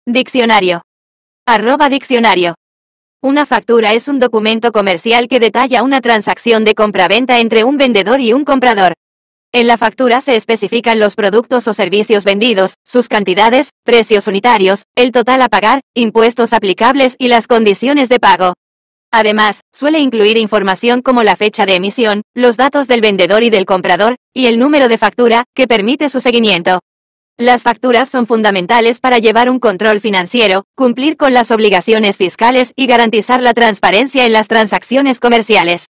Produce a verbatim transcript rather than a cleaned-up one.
Diccionario. Arroba diccionario. Una factura es un documento comercial que detalla una transacción de compraventa entre un vendedor y un comprador. En la factura se especifican los productos o servicios vendidos, sus cantidades, precios unitarios, el total a pagar, impuestos aplicables y las condiciones de pago. Además, suele incluir información como la fecha de emisión, los datos del vendedor y del comprador, y el número de factura, que permite su seguimiento. Las facturas son fundamentales para llevar un control financiero, cumplir con las obligaciones fiscales y garantizar la transparencia en las transacciones comerciales.